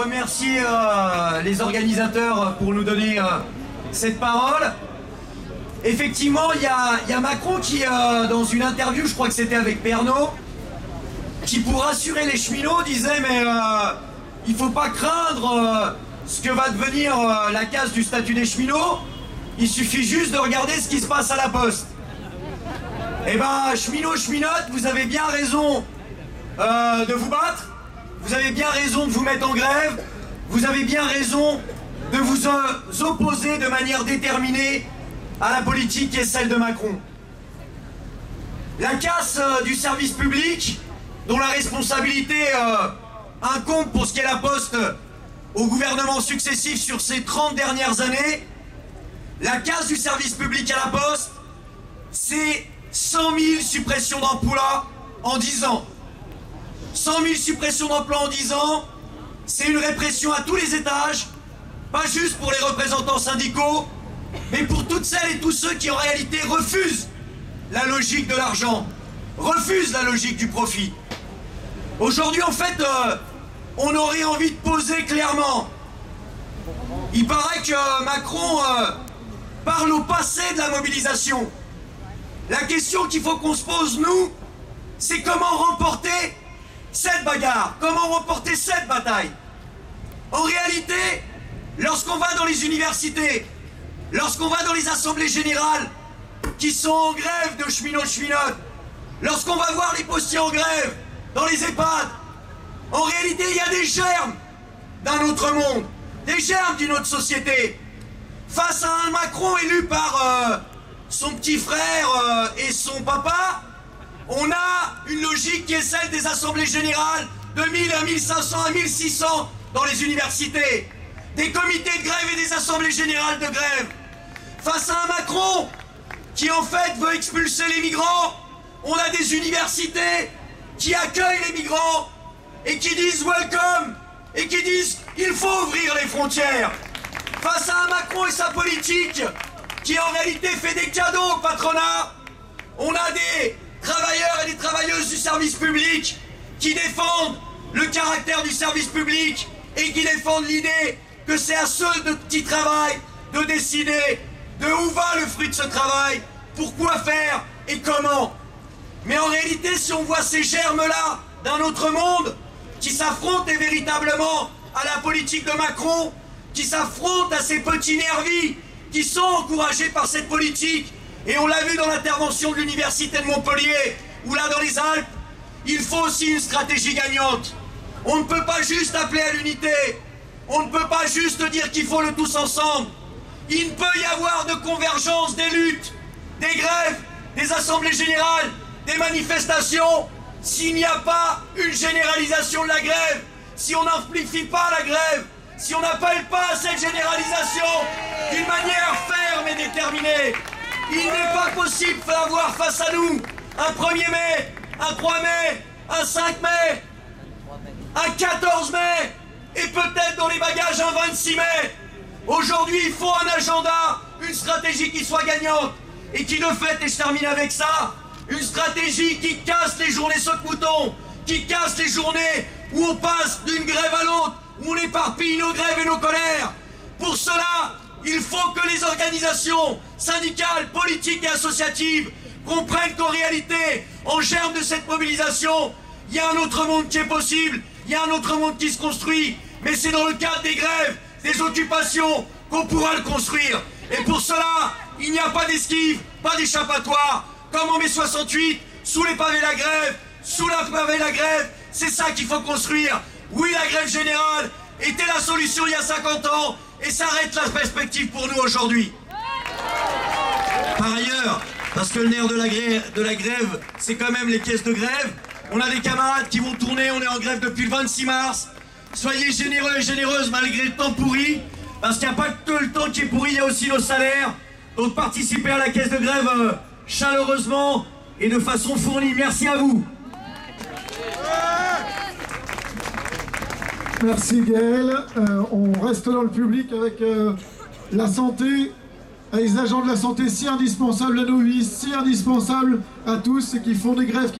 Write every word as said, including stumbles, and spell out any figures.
remercier euh, les organisateurs pour nous donner euh, cette parole. Effectivement, il y a, y a Macron qui, euh, dans une interview, je crois que c'était avec Pernod, qui pour rassurer les cheminots disait mais euh, il faut pas craindre euh, ce que va devenir euh, la casse du statut des cheminots, il suffit juste de regarder ce qui se passe à la Poste. Eh ben, cheminots, cheminotes, vous avez bien raison euh, de vous battre, vous avez bien raison de vous mettre en grève, vous avez bien raison de vous euh, opposer de manière déterminée à la politique qui est celle de Macron. La casse euh, du service public, dont la responsabilité euh, incombe pour ce qui est la Poste euh, au gouvernement successif sur ces trente dernières années, la casse du service public à la Poste, c'est cent mille suppressions d'emplois en dix ans. cent mille suppressions d'emplois en dix ans, c'est une répression à tous les étages, pas juste pour les représentants syndicaux, mais pour toutes celles et tous ceux qui en réalité refusent la logique de l'argent, refusent la logique du profit. Aujourd'hui, en fait, euh, on aurait envie de poser clairement. Il paraît que Macron euh, parle au passé de la mobilisation. La question qu'il faut qu'on se pose, nous, c'est comment remporter cette bagarre, comment remporter cette bataille. En réalité, lorsqu'on va dans les universités, lorsqu'on va dans les assemblées générales qui sont en grève de cheminots cheminotes, lorsqu'on va voir les postiers en grève dans les EHPAD, en réalité il y a des germes d'un autre monde, des germes d'une autre société. Face à un Macron élu par euh, son petit frère euh, et son papa, on a une logique qui est celle des assemblées générales de mille à mille cinq cents à mille six cents dans les universités, des comités de grève et des assemblées générales de grève. Face à un Macron qui en fait veut expulser les migrants, on a des universités qui accueillent les migrants et qui disent welcome et qui disent il faut ouvrir les frontières. Face à un Macron et sa politique qui en réalité fait des cadeaux au patronat, on a des travailleurs et des travailleuses du service public qui défendent le caractère du service public et qui défendent l'idée que c'est à ceux de qui travaillent de décider de où va le fruit de ce travail, pourquoi faire et comment. Mais en réalité, si on voit ces germes-là d'un autre monde qui s'affrontent véritablement à la politique de Macron, qui s'affrontent à ces petits nervis qui sont encouragés par cette politique, et on l'a vu dans l'intervention de l'université de Montpellier, ou là dans les Alpes, il faut aussi une stratégie gagnante. On ne peut pas juste appeler à l'unité, on ne peut pas juste dire qu'il faut le tous ensemble. Il ne peut y avoir de convergence des luttes, des grèves, des assemblées générales, des manifestations, s'il n'y a pas une généralisation de la grève, si on n'amplifie pas la grève, si on n'appelle pas à cette généralisation d'une manière ferme et déterminée. Il n'est pas possible d'avoir face à nous un premier mai, un trois mai, un cinq mai, un quatorze mai, et peut-être dans les bagages un vingt-six mai. Aujourd'hui, il faut un agenda, une stratégie qui soit gagnante, et qui de fait, et je termine avec ça, une stratégie qui casse les journées saute-mouton, qui casse les journées où on passe d'une grève à l'autre, où on éparpille nos grèves et nos colères. Pour cela, il faut que les organisations syndicales, politiques et associatives comprennent qu'en réalité, en germe de cette mobilisation, il y a un autre monde qui est possible, il y a un autre monde qui se construit, mais c'est dans le cadre des grèves, des occupations, qu'on pourra le construire. Et pour cela, il n'y a pas d'esquive, pas d'échappatoire, comme en mai soixante-huit, sous les pavés de la grève, sous la pavé de la grève, c'est ça qu'il faut construire. Oui, la grève générale était la solution il y a cinquante ans, et ça arrête la perspective pour nous aujourd'hui. Par ailleurs, parce que le nerf de la grève, de la grève, c'est quand même les caisses de grève, on a des camarades qui vont tourner, on est en grève depuis le vingt-six mars. Soyez généreux et généreuses malgré le temps pourri, parce qu'il n'y a pas que le temps qui est pourri, il y a aussi nos salaires. Donc participez à la caisse de grève euh, chaleureusement et de façon fournie. Merci à vous. Merci Gaël. Euh, on reste dans le public avec euh, la santé, avec les agents de la santé si indispensables à nos vies, si indispensables à tous et qui font des grèves.